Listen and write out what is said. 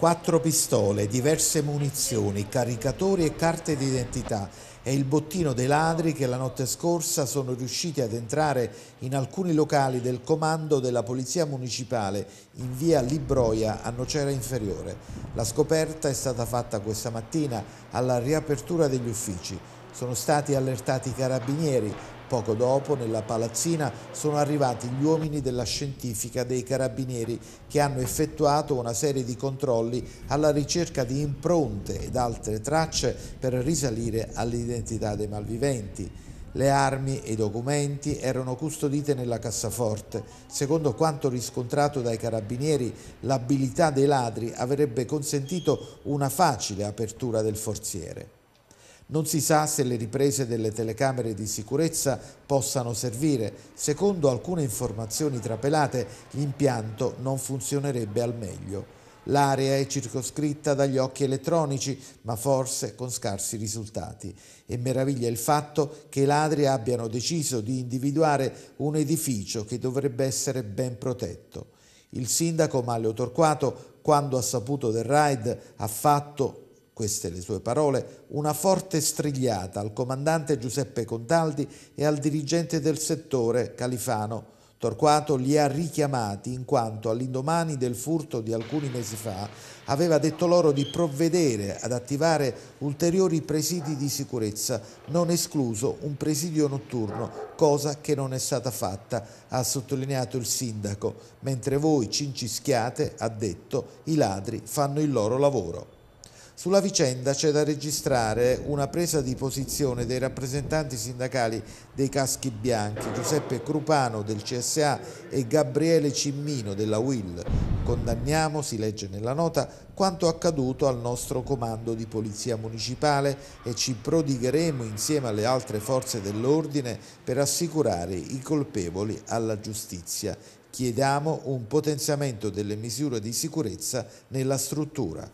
4 pistole, diverse munizioni, caricatori e carte d'identità. È il bottino dei ladri che la notte scorsa sono riusciti ad entrare in alcuni locali del comando della Polizia Municipale in via Libroia a Nocera Inferiore. La scoperta è stata fatta questa mattina alla riapertura degli uffici. Sono stati allertati i carabinieri. Poco dopo, nella palazzina, sono arrivati gli uomini della scientifica dei carabinieri che hanno effettuato una serie di controlli alla ricerca di impronte ed altre tracce per risalire all'identità dei malviventi. Le armi e i documenti erano custodite nella cassaforte. Secondo quanto riscontrato dai carabinieri, l'abilità dei ladri avrebbe consentito una facile apertura del forziere. Non si sa se le riprese delle telecamere di sicurezza possano servire. Secondo alcune informazioni trapelate, l'impianto non funzionerebbe al meglio. L'area è circoscritta dagli occhi elettronici, ma forse con scarsi risultati. E meraviglia il fatto che i ladri abbiano deciso di individuare un edificio che dovrebbe essere ben protetto. Il sindaco Manlio Torquato, quando ha saputo del raid, ha fatto, queste le sue parole, una forte strigliata al comandante Giuseppe Contaldi e al dirigente del settore Califano. Torquato li ha richiamati in quanto all'indomani del furto di alcuni mesi fa aveva detto loro di provvedere ad attivare ulteriori presidi di sicurezza, non escluso un presidio notturno, cosa che non è stata fatta, ha sottolineato il sindaco. Mentre voi cincischiate, ha detto, i ladri fanno il loro lavoro. Sulla vicenda c'è da registrare una presa di posizione dei rappresentanti sindacali dei Caschi Bianchi, Giuseppe Crupano del CSA e Gabriele Cimmino della UIL. Condanniamo, si legge nella nota, quanto accaduto al nostro comando di polizia municipale e ci prodigheremo insieme alle altre forze dell'ordine per assicurare i colpevoli alla giustizia. Chiediamo un potenziamento delle misure di sicurezza nella struttura.